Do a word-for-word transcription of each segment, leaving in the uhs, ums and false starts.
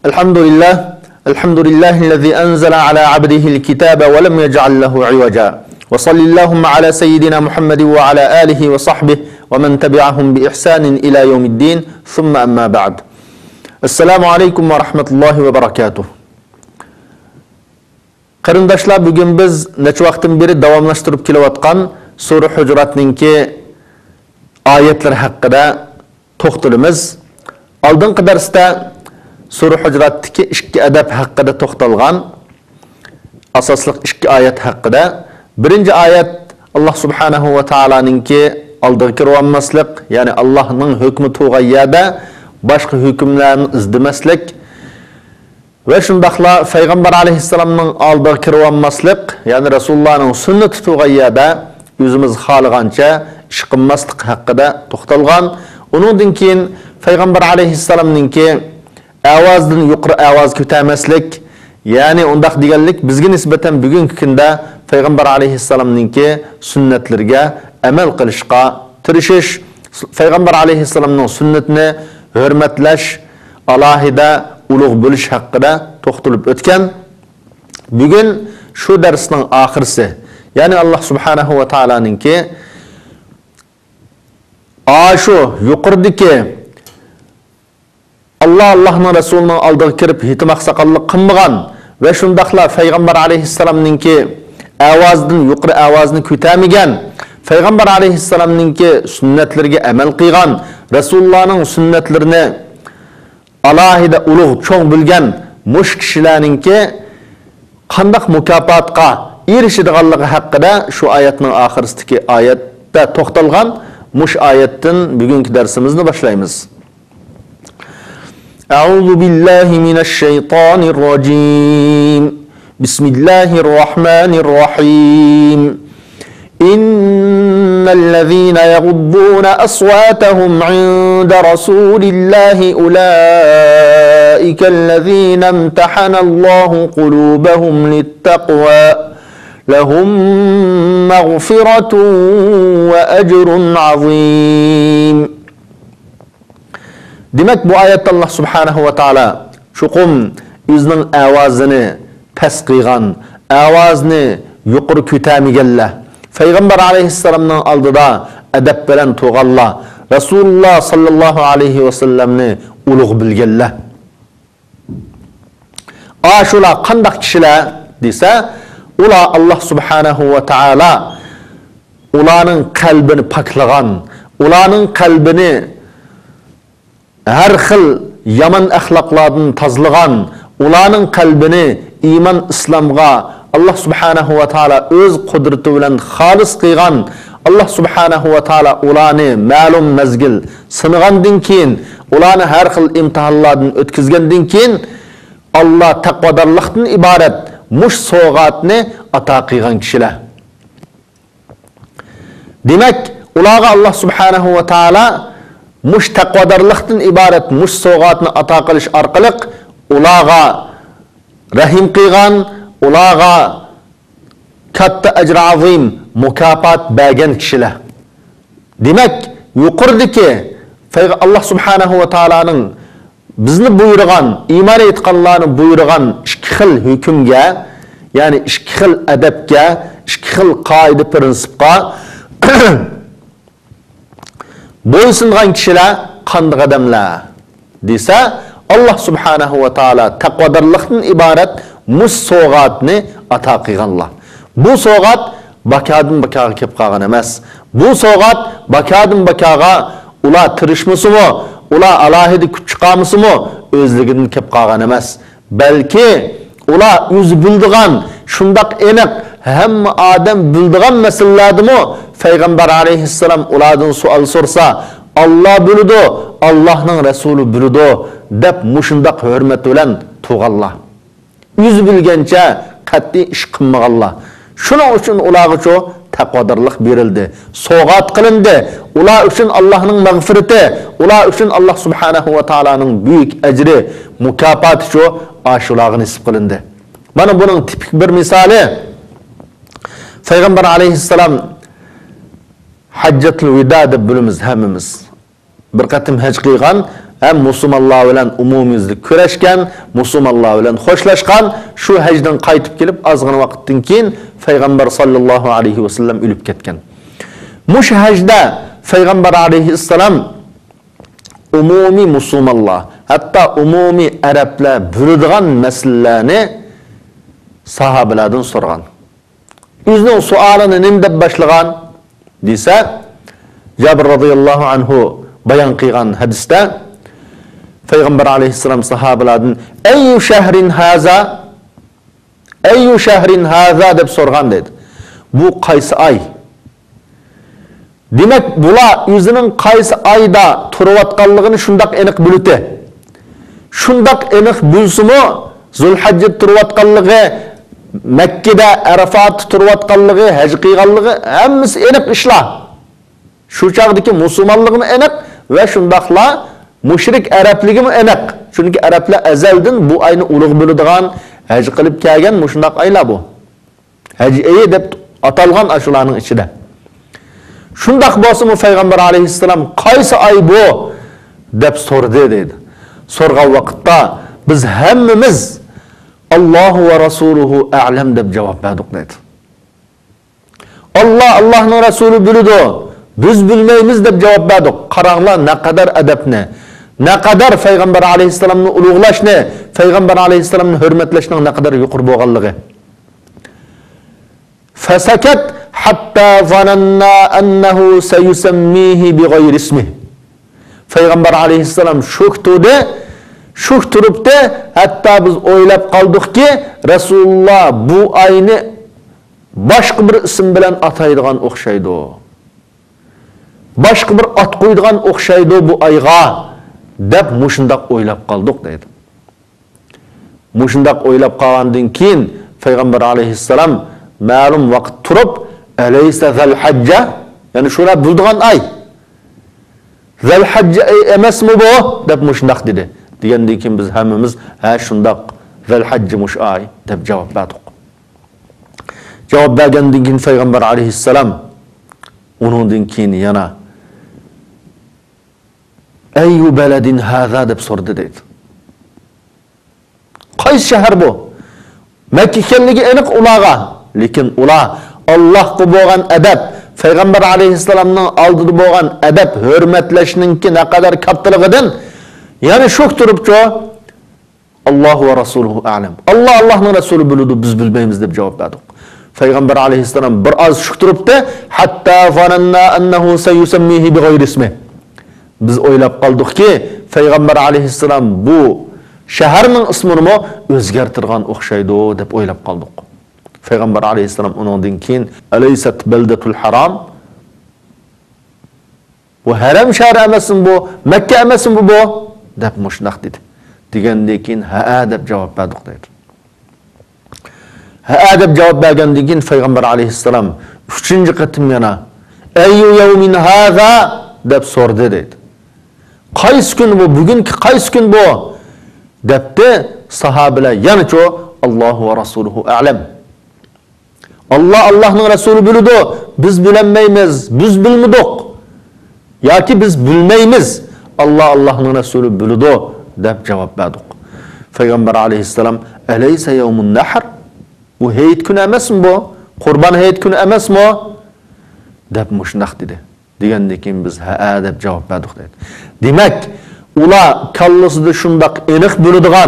الحمد لله الحمد لله الذي أنزل على عبده الكتاب ولم يجعل له عوجا وصل اللهم على سيدنا محمد وعلى آله وصحبه ومن تبعهم بإحسان إلى يوم الدين ثم أما بعد السلام عليكم ورحمة الله وبركاته. Qarindoshlar, bugun biz necha vaqtdan beri davomlashtirib kelayotgan Sura Hujuratninki oyatlar haqida to'xtalamiz. Oldingi darsda Sura Hujuratdagi ikki adab haqida to'xtalgan, asosli ikki oyat haqida. Birinchi oyat Alloh subhanahu va taolaninki oldiga kirolmaslik, ya'ni Allohning hukmi to'g'ayada boshqa hukmlarni izlamaslik ve shundaqla Payg'ambar alayhissalomning oldiga kirolmaslik, ya'ni Rasulullohning sunnati to'g'ayada o'zimiz xohlagancha ish qilmaslik haqida to'xtalgan. Uningdan keyin Payg'ambar alayhissalomninki ovozdan yuqori ovoz ko'tarmaslik, ya'ni undaq deganlik bizga nisbatan bugungi kunda Payg'ambar alayhissalomninki sunnatlariga amal qilishga tirishish, Payg'ambar alayhissalomning sunnatini hurmatlash, alohida ulug' bo'lish haqida to'xtalib o'tgan. Bugun shu darsning oxirisi, ya'ni Alloh subhanahu va taolaninki ashu yuqoridagi Allah Allah'ın Resulü'nün aldığı kirip hitim aksaqallık qılmagan ve şundaqla Peygamber aleyhisselamninki avazdan yuqori avazını kötamigan, Peygamber aleyhisselamninki sünnetlerine amel qilgan, Resulullah'ın sünnetlerini alahida ulug' cho'ng bilgan mush kishilarninki qandaq mukofotga erishadiganligi haqida shu oyatning oxirisidagi oyatda to'xtalgan. Mush oyatdan bugungi darsimizni boshlaymiz. أعوذ بالله من الشيطان الرجيم بسم الله الرحمن الرحيم إن الذين يغضون أصواتهم عند رسول الله أولئك الذين امتحن الله قلوبهم للتقوى لهم مغفرة وأجر عظيم. Demek bu ayette Allah subhanahu wa ta'ala şuqum özünün avazını pes qilgan, avazını yuqori ko'tarmaganlar, Peygamber aleyhisselamның aldıda adab bilan to'g'anlar, Rasulullah sallallahu aleyhi ve sellemni ulug' bilganlar. Aşular qandaq kishilar desa, ular Allah subhanahu wa ta'ala ularning qalbini paklagan, ularning qalbini her xil yaman axloqlardan tozalagan, ularning qalbini iymon islomga Allah subhanahu wa ta'ala o'z qudrati bilan xolis qilgan, Allah subhanahu wa ta'ala ularni ma'lum mazgil sinagandan keyin, ularni har xil imtihonlardan o'tkazgandan keyin Allah taqvodorlikdan iborat mush sovg'atni ato qilgan kishilar. Demak, ularga Allah subhanahu wa ta'ala mush taqvodorlikdan iborat mush sovg'atni ato qilish orqali ularga rahim qilgan, ularga katta ajr azim mukofot bergan kishilar. Demak, yuqoridagi Allah subhanahu va taolaning bizni buyurgan, iymon etganlarni buyurgan ikki xil hukmga, ya'ni ikki xil adabga, ikki xil qoida prinsipga bo'ysungan kishilar qanday odamlar desa, Allah subhanahu va taala taqvodorlikdan iborat mush sovg'atni ato qilganlar. Bu sovg'at bakadan bakaga kelib qolgan emas. Bu sovg'at bakadan bakaga ular tirishmisimi, ular alohida kuch chiqarmisimi o'zligidan kelib qolgan emas. Balki ular o'zi bildigan, shundaq aniq hamma odam bildigan masalalarni Peygamber aleyhisselam ulardan sual sorsa, Allah bildi, Allah'ның Resulü bildi deb mushundaq hurmat bilan to'g'anlar. O'zi bilgancha qat'iy ish qilmaganlar. Shuning uchun ularga shu taqvodorlik berildi, sovg'at qilindi. Ular uchun Allohning mag'firati, ular uchun Allah subhanahu va taolaning buyuk ajri, mukofoti shu ashularga nisib qilindi. Mana buning tipik bir misoli Peygamber aleyhisselam Hajjatul Vida deb bilamiz hammamiz. Bir qatim haj qilgan, hem musulmonlar bilan umumiyizlik kurashgan, musulmonlar bilan xo'shlashgan, shu hajdan qaytib kelib ozgina vaqtdan keyin payg'ambar sallallohu alayhi vasallam o'lib ketgan. Mush hajda payg'ambar alayhissalom umumiy musulmonlar, hatto umumiy arablar biladigan masalalarni sahobalardan so'ragan. O'zining savolini nima deb boshlagan desa, Jabir radhiyallohu anhu bayon qilgan hadisda payg'ambar alayhissalom sahobalardan ayyu shahrin haza ayyu shahrin haza deb so'ragan dedi. Bu qaysi oy? Demak, bular o'zining qaysi oyda turayotganligini shundoq aniq bildi. Shundoq aniq bilsimi, Zulhajja turayotganligi, Makkada Arafat turayotganligi, haj qilganligi hammasi aniq ishlar. Shu chaqdagi musulmonligimi aniq va shundoqla mushrik arabligimi aniq. Chunki arablar azaldan bu oyni ulug' biladigan, haj qilib kelgan mushundoq oylar bu. Haj oyi deb atalgan ashularning ichida. Shundoq bo'lsa-mu payg'ambar alayhissalom qaysi oy bu deb so'rdi dedi. So'rgan vaqtda biz hammamiz Alloh va rasuluhu a'lam deb javob berdik dedi. Allah Allohning rasuli biladi, biz bilmaymiz deb javob berdik. Qaranglar ne kadar adabni, ne kadar payg'ambar alayhissalomni ulug'lashni, payg'ambar alayhissalomni hurmatlashning ne kadar yuqori bo'lganligi. Fasakat hatta zananna annahu sayusammihi bighayri ismihi. Payg'ambar alayhissalom shukturdi, shuk turibdi, hatta biz o'ylab qoldikki, Rasululloh bu oyni boshqa bir ism bilan ataydigan o'xshaydi. Boshqa bir at qo'ydigan o'xshaydi bu oyga deb mushundoq o'ylab qoldik dedi. Mushundoq o'ylab qolgandan keyin payg'ambar alayhissalom ma'lum vaqt turib, alaysa Zulhajja, ya'ni shuna bildigan oy. Zulhajja emasmi bu deb mushundoq dedi. Degandan keyin biz hammamiz ha shundoq Zulhajja mush oy deb javob berdik. Javob bergandan keyin payg'ambar alayhissalom uningdan keyin yana ayyu baladin haza deb so'rdi dedi. Qaysi shahar bu? Makka ekanligi aniq ularga, lekin ular Allohga bo'lgan adab, payg'ambar alayhissalomning oldida bo'lgan adab, hurmatlashninki ne kadar kattaligidan yani shuk turibchi Alloh va rasuluhu a'lam. Allah Allohning rasuli biladi, biz bilmaymiz deb javob berdik. Payg'ambar alayhissalom bir oz shuk turibdi, hatta zananna annahu sayusammihi bighayri ismi. Biz o'ylab qoldikki, payg'ambar alayhissalom bu shaharning ismini o'zgartirgan o'xshaydi deb o'ylab qoldik. Payg'ambar alayhissalom undan keyin alaysat baldatul haram, bu haram shahar emasmi bu, Makka emasmi bu deb mushnaq dedi. Degandan keyin ha deb javob berdik dedi. Ha deb javob bergandan keyin payg'ambar alayhissalom uchinchi qatim yana ayyu yawmin haza deb so'rdi dedi. Qaysi kun bu? Bugungi qaysi kun bu? Debdi sahobalar yanacho Alloh va rasuluhu a'lam. Allah Allohning rasuli biladi, biz bilmaymiz, biz bilmadik. Yoki biz bilmaymiz, Allah Allohning rasuli biladi deb javob berdik. Payg'ambar alayhissalom alaysa yawmun nahr? Bu hayit kuni emasmi bu? Qurban hayit kuni emasmi? deb mushnaq dedi. Degandan keyin biz ha deb javob berdik dedi. Demak, ular kallasida shundoq aniq biladigan,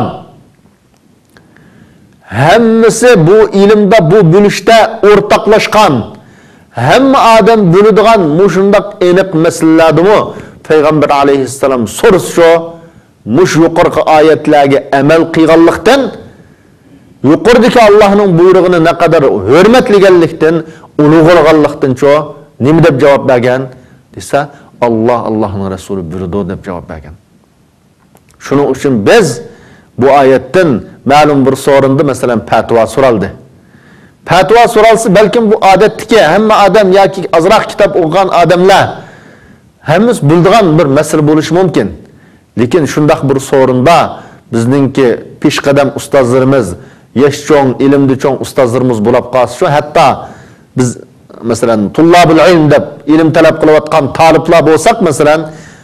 hammasi bu ilmda, bu bilishda o'rtoqlashgan, hamma odam biladigan mushundoq aniq masalalarni payg'ambar alayhissalom so'rasho, mush yuqorqi oyatlarga amal qilganlikdan, yuqoridagi Allohning buyrug'ini ne kadar hurmatlaganlikdan, ulug'laganlikdan-cho nima deb javob bergan desa, Allah Allohning rasuli biladi deb javob bergan. Shuning uchun biz bu oyatdan ma'lum bir so'rinda masalan fatvo so'raldi. Fatvo so'ralsa balkim bu odatdagi hamma odam yoki azroq kitob o'qigan odamlar hammasi bildigan bir masala bo'lishi mumkin. Lekin shundoq bir so'rinda bizningki peshqadam ustozlarimiz, yosh cho'ng, ilmli cho'ng ustozlarimiz bo'lib qolsa, shu hatto biz masalan tullabul ilm deb ilm talab qilayotgan taliblar bo'lsak, masalan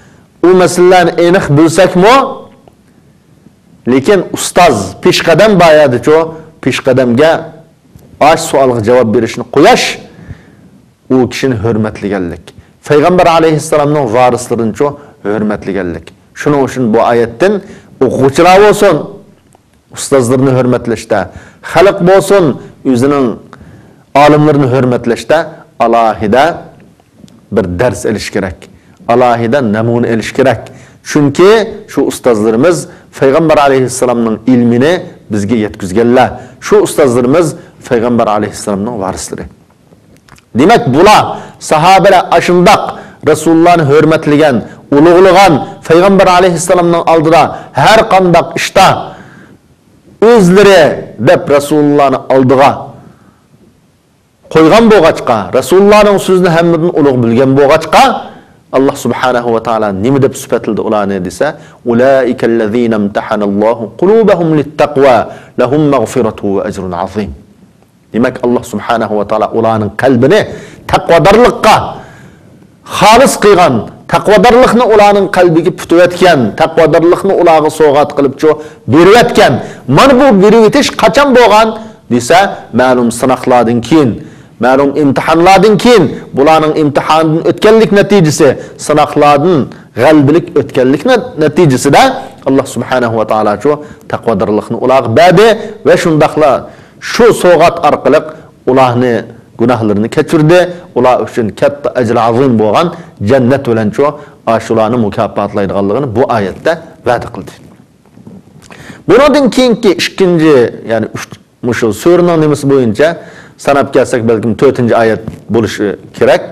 u masalalarni aniq bilsakmi, lekin ustoz peshqadam bayadicho, peshqadamga ash savolga javob berishni qo'yash u kishini hurmatlaganlik. Payg'ambar alayhissalomning varislarincho hurmatlaganlik. Shuning uchun bu oyatdan o'quvchilar bo'lsin, ustozlarni hurmatlashda, xalq bo'lsin, o'zining olimlarini hurmatlashda alohida bir dars olish kerak. Alohida namuna olish kerak. Chunki shu ustozlarimiz Payg'ambar alayhissalomning ilmini bizga yetkazganlar. Shu ustozlarimiz Payg'ambar alayhissalomning varislari. Demak, bular sahobalar ashundoq Rasulullohni hurmatlagan, ulug'lagan, Payg'ambar alayhissalomning oldida har qanday ishda o'zlari deb Rasulullohni oldiga qo'ygan bo'lg'achqa, Rasulullohning so'zini hammadan ulug' bilgan bo'lg'achqa, Allah subhanahu wa ta'ala nima deb sifatladi ularni desa, ulaikallazina imtahanallohu qulubahum littaqwa lahum maghfiratu va ajrun azim. Demak, Allah subhanahu wa ta'ala ularning qalbini taqvodorlikqa xolis qilgan, taqvodorlikni ularning qalbiga putayotgan, taqvodorlikni ularga sovg'at qilibcho berayotgan. Mana bu berib etish qachon bo'lgan desa, ma'lum sinoqlardan keyin, ma'lum imtihonlardan keyin, bularning imtihondan o'tganlik natijasi, sinoqlardan g'albilik o'tganlik natijasida Allah subhanahu wa ta'ala cho taqvodorlikni ularga berdi va shundaqla shu sovg'at orqali ularni gunohlarini kechirdi. Ular uchun katta ajr azim bo'lgan jannat bilan cho shularni mukofotlaydiganligini bu oyatda va'da qildi. Bundan keyingi ikkinchi, ya'ni shu suraning nimasi bo'yicha sanab kelsak, balkim to'rtinchi oyat bo'lishi kerak.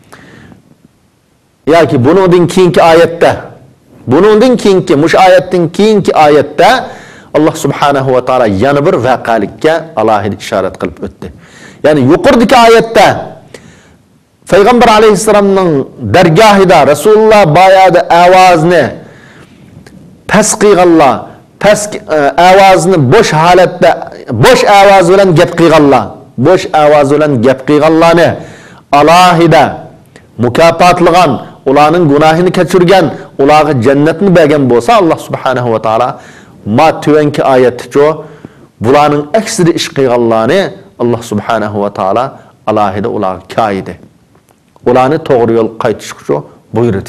Yoki bundan keyingi oyatda, bundan keyingi, mush oyatdan keyingi oyatda Allah subhanahu wa ta'ala yana bir vaqalikka alohida ishorat qilib o'tdi. Ya'ni yuqoridagi oyatda Payg'ambar alayhissalomning dargohida Rasululloh bayada ovozni past qilganlar, past ovozni bo'sh holatda, bo'sh ovoz bilan gap qilganlar, bo'sh ovoz bilan gap qilganlarni alohida mukofotlagan, ularning gunohini kechirgan, ularga jannatni bergan bo'lsa, Allah subhanahu wa ta'ala ma tuvanki oyatcho bularning aksida ish qilganlarni Allah subhanahu wa ta'ala alohida ularga koyidi. Ularni to'g'ri yo'l qaytishga buyurdi.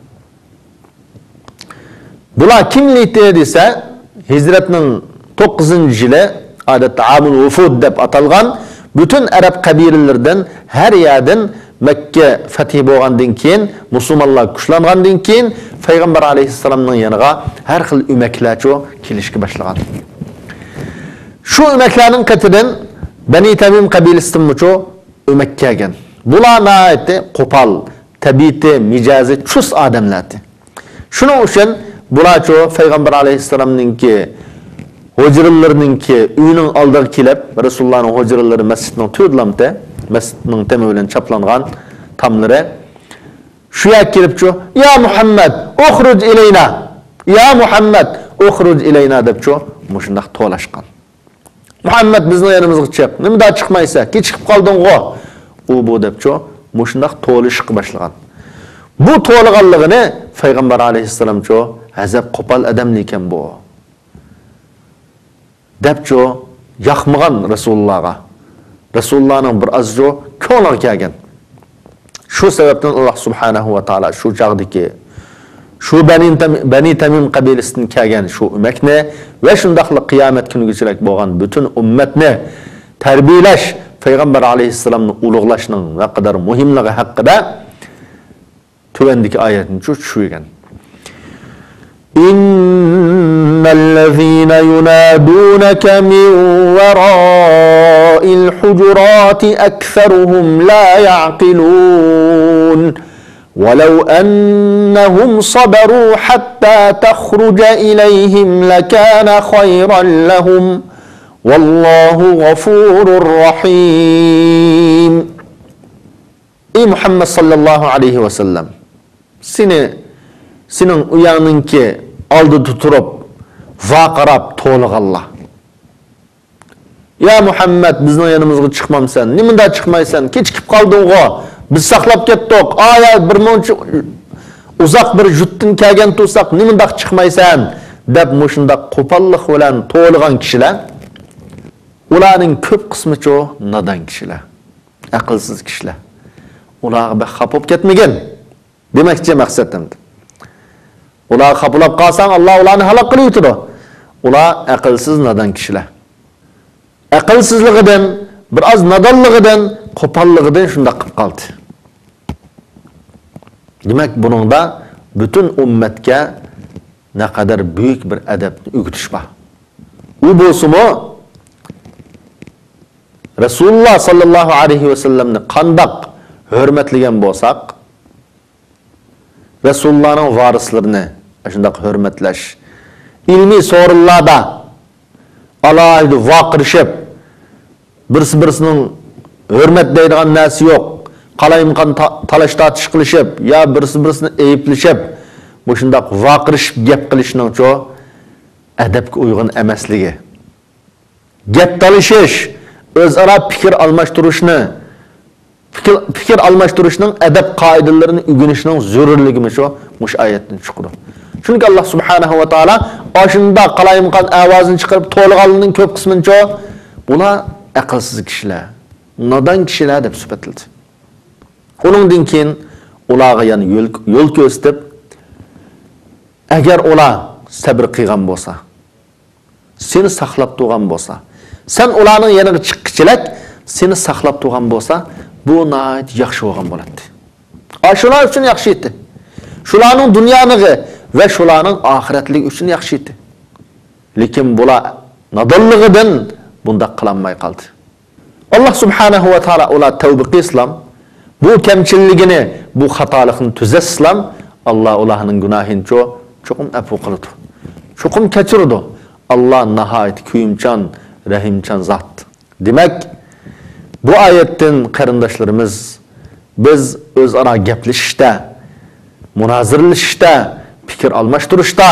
Bular kimlikda desa, hijratning to'qqizinchi yili odatda Amul Vufud deb atalgan bütün Arab qabilalaridan har yerdan Makka fath bo'lgandan keyin, musulmonlar kuchlangandan keyin Payg'ambar alayhissalomning yoniga har xil umaklarcho kelishga boshlagan. Shu umaklarning qatidan Bani Tamim qabilasidancho umak kelgan. Bular nayati qo'pol, tabiati, mijozi chus odamlardi. Shuning uchun bularcho Payg'ambar alayhissalomningki hujralarininki uyining oldiga kelib, Rasulullohning hujralari masjidning to'rtlamda, masjidning tami bilan chaplangan tamlari shu yerga kelibcho, "Ya Muhammad, ukhruj ilayna. Ya Muhammad, ukhruj ilayna" debcho mushundaq to'lashgan. Muhammad bizning yanimizga chiq. Nimada chiqmaysa, ke chiqib qolding-g'o. U bu debcho mushundaq to'lishga boshlagan. Bu to'lganligini Payg'ambar alayhissalomcho azab qo'pol odam ekan bu. Debcho yoqmagan Rasulullohga. Rasulullohning bir azjo ko'ngli kelgan. Shu sababdan Alloh subhanahu va taolo shu chaqdiki shu Bani Tamim qabilasidan kelgan shu umakni va shundaqli qiyomat kunigacha bo'lgan butun ummatni tarbiyalash, Payg'ambar alayhissalomni ulug'lashning va qadar muhimligi haqida tuvandagi oyatni tushirgan. Innallazina yunadunaka min wara'il hujurati aktharuhum la ya'qilun. ولو أنهم صبروا حتى تخرج إليهم لكان خيرا لهم والله غفور رحيم. إي محمد صلى الله عليه وسلم seni senin uyanınki aldı tuturup vaqarab to'lg'anlar. Ya Muhammed bizning yanimizga chiqmamsan, nimada chiqmaysan, kechikib qolding-g'o. Biz saqlab ketdik. Aya bir muncha uzoq bir yurtdan kelgan tursak, nimandaq chiqmaysan deb mushundaq qo'pollik bilan to'lg'an kishilar, ularning ko'p qismi cho nodon kishilar, aqlsiz kishilar. Ularga bir xafa bo'lib ketmagan. Demakchi maqsadim. Ular xapalab qolsang, Alloh ularni halok qilib yutadi. Ular aqlsiz nodon kishilar. Aqlsizligidan, biroz nodonligidan, qo'polligidan shunda qilib qoldi. Demak, buningda butun ummatga naqadar büyük bir adabni o'rgatish bor. U bo'lsa-mu Rasululloh sallallohu alayhi va sallamni qandoq hurmatlagan bo'lsak, Rasulullohning varislarini shunday hurmatlash, ilmiy so'rinlarda alohida vaqirishib, birsi-birisining hurmat deydigan narsa yo'q. Qalayimqan talash tortish qilishib, ya birsi-birisini ayblashib, bu shunday vaqirishib gap qilishning cho adabga uyg'un emasligi. Gap talashish, o'zaro fikr almashtirishni, fikr fikr almashtirishning adab qoidalarini o'rganishning zarurligimi shu mush oyatdan chiqdi. Chunki Alloh subhanahu va taolo oshunda qalayimqan ovozini chiqarib to'lg'anning ko'p qismini cho bular aqlsiz kishilar, nodon kishilar deb sifatladi. Uningdan keyin ularga yana yo'l yo'l ko'rsatib, agar ular sabr qilgan bo'lsa, seni saqlab turgan bo'lsa, sen ularning yaniga chiqqichilik seni saqlab turgan bo'lsa, bu nayt yaxshi bo'lgan bo'ladi. Shular uchun yaxshi edi. Shularning dunyonigi va shularning oxiratligi uchun yaxshi edi. Lekin bular nodonligidan bunda qilinmay qoldi. Alloh subhanahu va taolo ular tavba qilsam, bu kamchilligini, bu xatolikni tuzatsam, Alloh ularning gunohini cho cho'qim afu qiladi. Cho'qim kechiradi. Alloh nihoyat kuyimchan, rahimchan zot. Demak, bu oyatdan qarindoshlarimiz biz o'zaro gaplashishda, munozirlashishda, fikr almashtirishda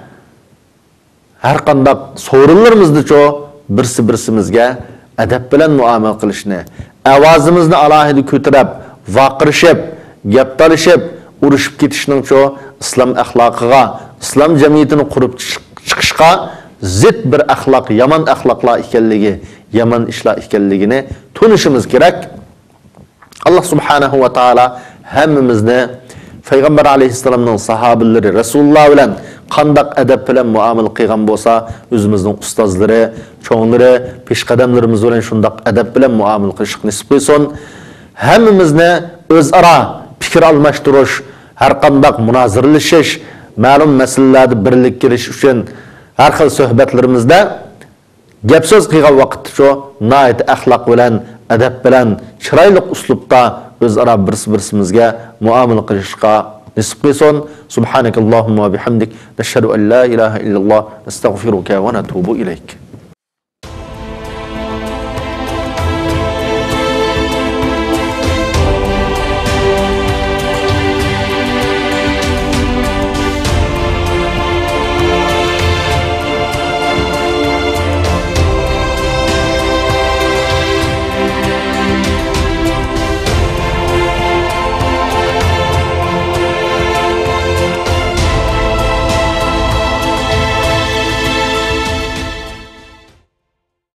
har qanday so'rinlarimizda cho birsi-birsimizga adab bilan muomala qilishni, ovozimizni alohida ko'tarib, vaqirishib, gap talashib, urushib ketishning cho islom axloqiga, islom jamiyatini qurib chiqishga zid bir axloq, yomon axloqlar ekanligi, yomon ishlar ekanligini tunishimiz kerak. Alloh subhanahu va taolo hammamizni Payg'ambar alayhissalomning sahobalari Rasululloh bilan qandoq adab bilan muomala qilgan bo'lsa, o'zimizning ustozlari, cho'nglari, peshqadamlarimiz bilan shundoq adab bilan muomala qilishni nasib qilsin. Hammamizni o'zaro fikr almashtirish, har qanday munozirlashish, ma'lum masalalarda birlik kirish uchun har xil suhbatlarimizda gap so'z qilgan vaqtda shu noit axloq bilan, adab bilan, chiroyli uslubda o'zaro bir-birimizga muomala qilishga nasib qilsin. Subhanakallohumma va bihamdik, nashhadu an la ilaha illalloh, nastag'firuka va natubu ilayk.